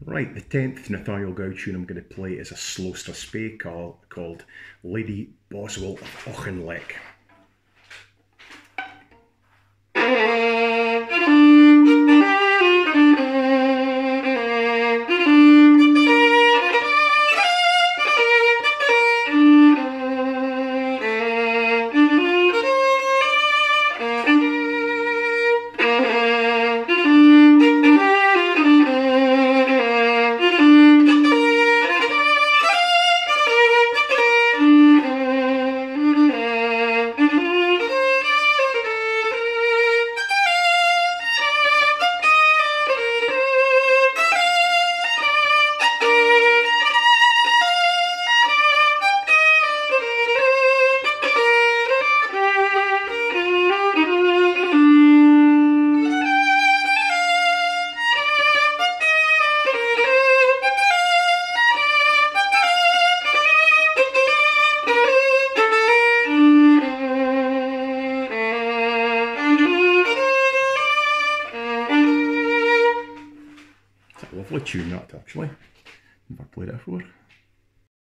Right, the 10th Nathaniel Gow tune I'm going to play is a slow strathspey called Lady Boswell of Auchinleck. It's a lovely tune that actually. Never played it before.